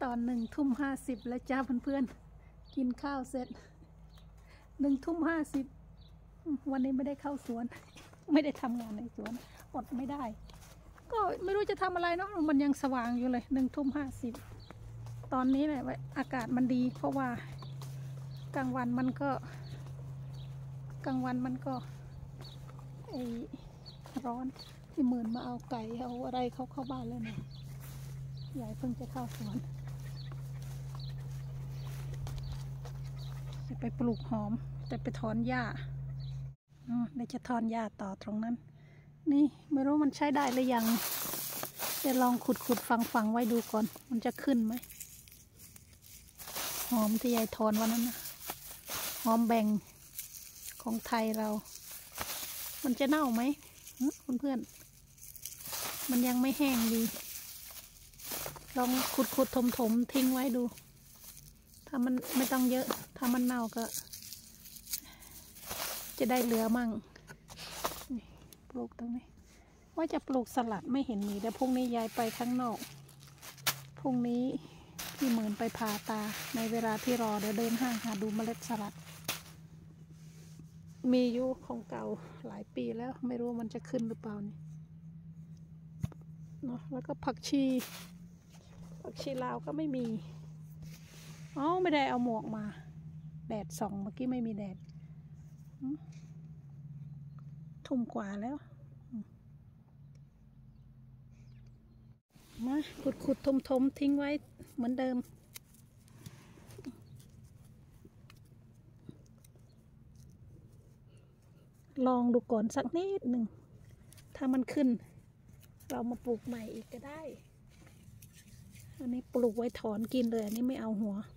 ตอน1:50แล้วจ้าเพื่อนๆกินข้าวเสร็จ1:50วันนี้ไม่ได้เข้าสวนไม่ได้ทำงานในสวนอดไม่ได้ก็ไม่รู้จะทำอะไรเนาะมันยังสว่างอยู่เลย1:50ตอนนี้แหละอากาศมันดีเพราะว่ากลางวันมันก็ร้อนที่หมื่นมาเอาไก่เอาอะไรเขาเข้าบ้านแล้วเนี่ยยายเพิ่งจะเข้าสวนจะไปปลูกหอมจะไปถอนหญ้าเดี๋ยวจะถอนหญ้าต่อตรงนั้นนี่ไม่รู้มันใช้ได้หรือยังจะลองขุดฝังไว้ดูก่อนมันจะขึ้นไหมหอมที่ยายถอนวันนั้นนะหอมแบ่งของไทยเรามันจะเน่าไหมเพื่อนๆมันยังไม่แห้งดีลองขุดถมทิ้งไว้ดูถ้ามันไม่ต้องเยอะถ้ามันเน่าก็จะได้เหลือมั่งปลูกตรงนี้ว่าจะปลูกสลัดไม่เห็นมีแต่พรุ่งนี้ยายไปข้างนอกพรุ่งนี้พี่เหมือนไปผ่าตาในเวลาที่รอเดี๋ยวเดินห้างหาดูเมล็ดสลัดมีอยู่ของเก่าหลายปีแล้วไม่รู้มันจะขึ้นหรือเปล่านี่เนาะแล้วก็ผักชีลาวก็ไม่มีไม่ได้เอาหมวกมาแดดส่องเมื่อกี้ไม่มีแดดทุ่มกว่าแล้วมาขุดถมทิ้งไว้เหมือนเดิมลองดูก่อนสักนิดหนึ่งถ้ามันขึ้นเรามาปลูกใหม่อีกก็ได้อันนี้ปลูกไว้ถอนกินเลยอันนี้ไม่เอาหัว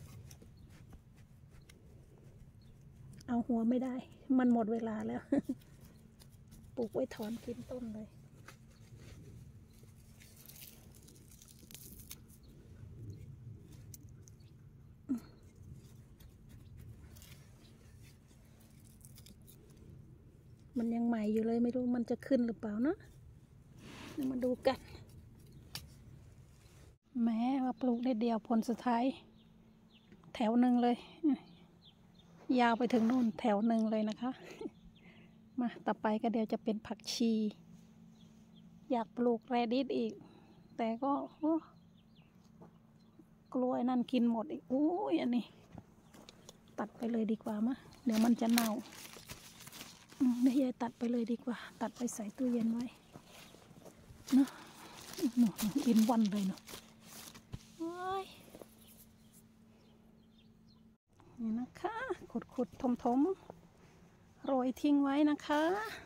ไม่ได้มันหมดเวลาแล้ว ปลูกไว้ถอนกินต้นเลยมันยังใหม่อยู่เลยไม่รู้มันจะขึ้นหรือเปล่านะมาดูกันแม้ว่าปลูกได้เดียวผลสุดท้ายแถวหนึ่งเลยยาวไปถึงนู่นแถวหนึ่งเลยนะคะมาต่อไปก็เดี๋ยวจะเป็นผักชีอยากปลูกแรดิสอีกแต่ก็กลัวนั่นกินหมดอีกอุ้ยอันนี้ตัดไปเลยดีกว่ามะเดี๋ยวมันจะเน่าไม่ยายตัดไปเลยดีกว่าตัดไปใส่ตู้เย็นไว้เนาะกินวันเลยเนาะนี่นะคะขุดถมโรยทิ้งไว้นะคะ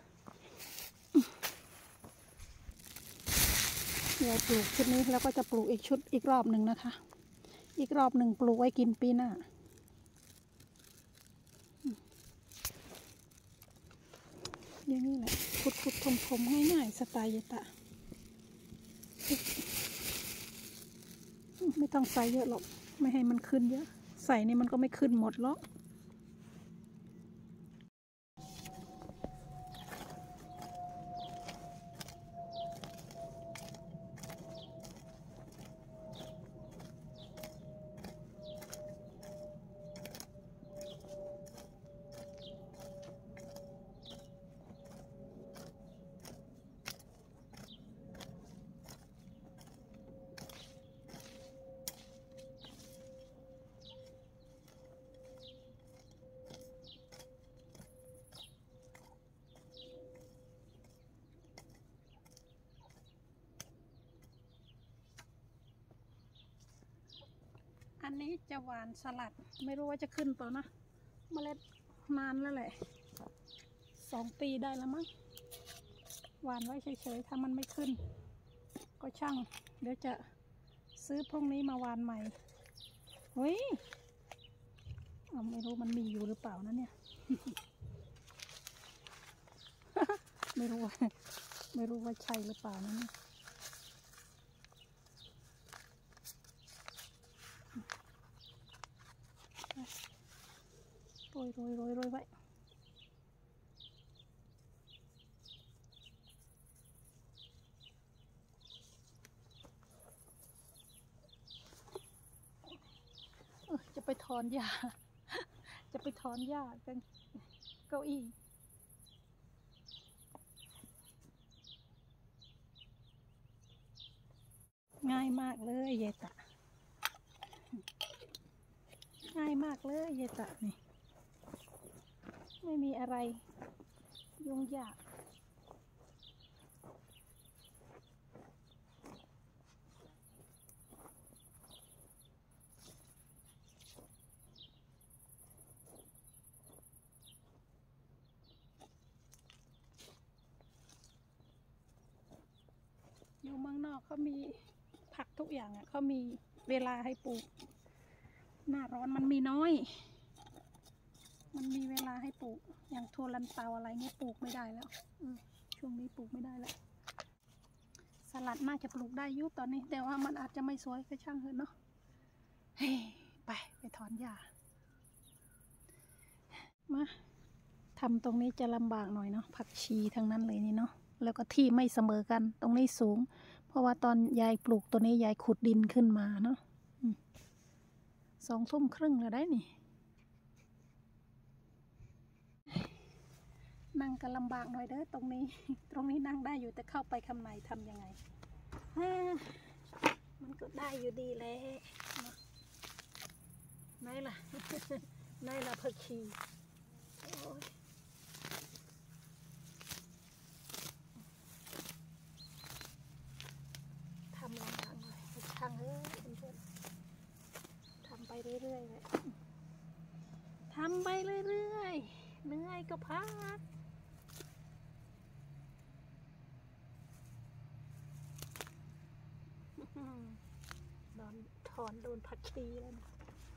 เดี๋ยวปลูกชุดนี้แล้วก็จะปลูกอีกชุดอีกรอบหนึ่งนะคะอีกรอบหนึ่งปลูกไว้กินปีหน้าอย่างนี้แหละขุดถมง่ายๆสไตล์ยตะไม่ต้องใส่เยอะหรอกไม่ให้มันขึ้นเยอะใส่นี่มันก็ไม่ขึ้นหมดหรอกอันนี้จะหวานสลัดไม่รู้ว่าจะขึ้นเปล่านะเมล็ดนานแล้วแหละ2 ปีได้แล้วมั้งหวานไว้เฉยๆถ้ามันไม่ขึ้นก็ช่างเดี๋ยวจะซื้อพรุ่งนี้มาหวานใหม่เฮ้ยไม่รู้มันมีอยู่หรือเปล่านะเนี่ย ไม่รู้ว่าใช่หรือเปล่านะเนี่ยโรยไว้ไปถอนหญ้า จะไปถอนหญ้ากันเก้าอี้ง่ายมากเลยเยตะง่ายมากเลยเยตะนี่ไม่มีอะไรยุ่งยากอยู่เมืองนอกเขามีผักทุกอย่างอ่ะเขามีเวลาให้ปลูกหน้าร้อนมันมีน้อยมันมีเวลาให้ปลูกอย่างถั่วลันเตาอะไรเงี้ยปลูกไม่ได้แล้วช่วงนี้ปลูกไม่ได้แล้วสลัดน่าจะปลูกได้ยุตอนนี้แต่ว่ามันอาจจะไม่สวยก็ช่างเถอะเนาะเฮ้ไปถอนหญ้ามาทำตรงนี้จะลำบากหน่อยเนาะผักชีทั้งนั้นเลยนี่เนาะแล้วก็ที่ไม่เสมอกันตรงนี้สูงเพราะว่าตอนยายปลูกตัวนี้ยายขุดดินขึ้นมาเนาะ2 ทุ่มครึ่งแล้วได้นี่นั่งกันลำบากหน่อยเด้อตรงนี้ ตรงนี้นั่งได้อยู่แต่เข้าไปข้างในทำยังไงมันก็ได้อยู่ดีแหละไหนล่ะ ไหนล่ะผักชีทำลำบากหน่อยช่างเอ้ยเพื่อนๆทำไปเรื่อยๆเลยทำไปเรื่อยๆเหนื่อยก็พักโดนถอนโดนผักชีแล้วนะ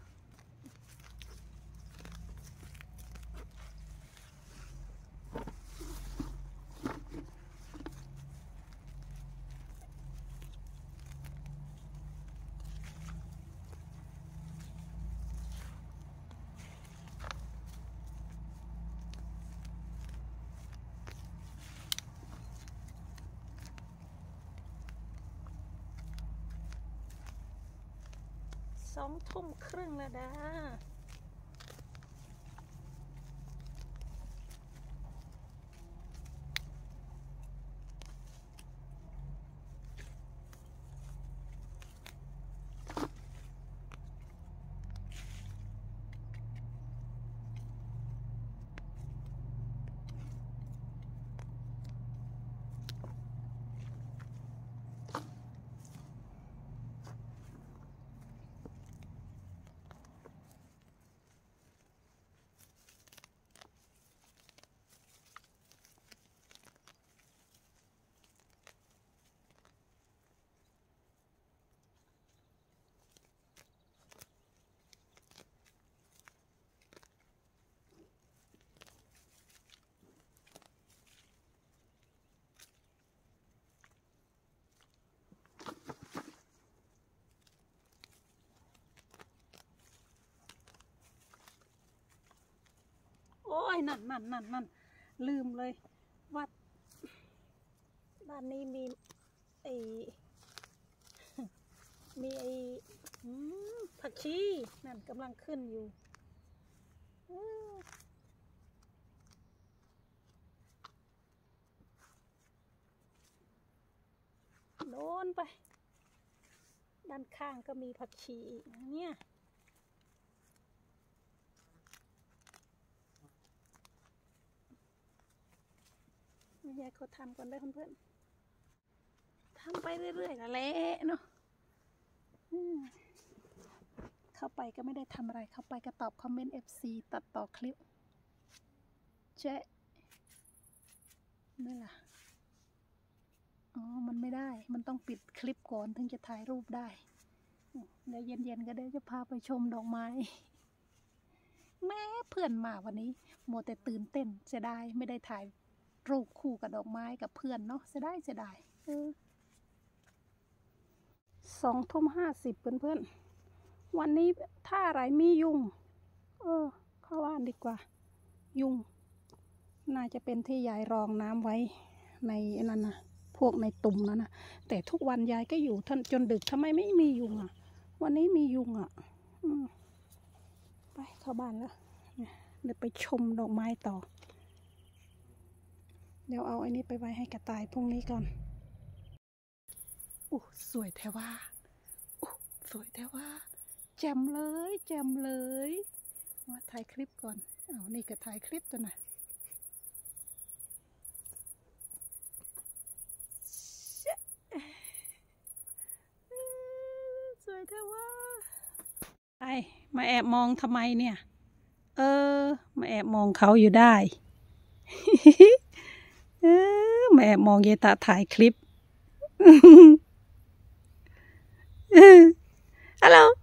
2 ทุ่มครึ่งแล้วด้าโอ้ยนั่นลืมเลยว่าบ้านนี้มีไอ้ผักชีนั่นกำลังขึ้นอยู่โดนไปด้านข้างก็มีผักชีอีกนะเนี่ยยายเขาทำก่อนได้เพื่อนๆทำไปเรื่อยๆละเละเนาะเข้าไปก็ไม่ได้ทำอะไรเข้าไปก็ตอบคอมเมนต์ FC ตัดต่อคลิปเจ๊นี่ล่ะอ๋อมันไม่ได้มันต้องปิดคลิปก่อนถึงจะถ่ายรูปได้เดี๋ยวเย็นๆก็เดี๋ยวจะพาไปชมดอกไม้แม่เพื่อนมาวันนี้มัวแต่ตื่นเต้นเสียดายไม่ได้ถ่ายรูปคู่กับดอกไม้กับเพื่อนเนาะเสียดาย2 ทุ่ม 50เพื่อนๆวันนี้ถ้าอะไรมียุงเข้าบ้านดีกว่ายุงน่าจะเป็นที่ยายรองน้ำไว้ในนั่นนะพวกในตุ่มนั่นนะแต่ทุกวันยายก็อยู่ท่านจนดึกทำไมไม่มียุงอ่ะวันนี้มียุงอ่ะเข้าบ้านแล้วเดี๋ยวไปชมดอกไม้ต่อเดี๋ยวเอาอันนี้ไปไว้ให้กระต่ายพรุ่งนี้ก่อนสวยแท้ว่าสวยแท้ว่าแจ่มเลยแจ่มเลยว่าถ่ายคลิปก่อนนี่ก็ถ่ายคลิปตัวน่ะสวยแท้ว่ามาแอบมองทำไมเนี่ยมาแอบมองเขาอยู่ได้ มาแอบมองเยตาถ่ายคลิป ฮัลโหล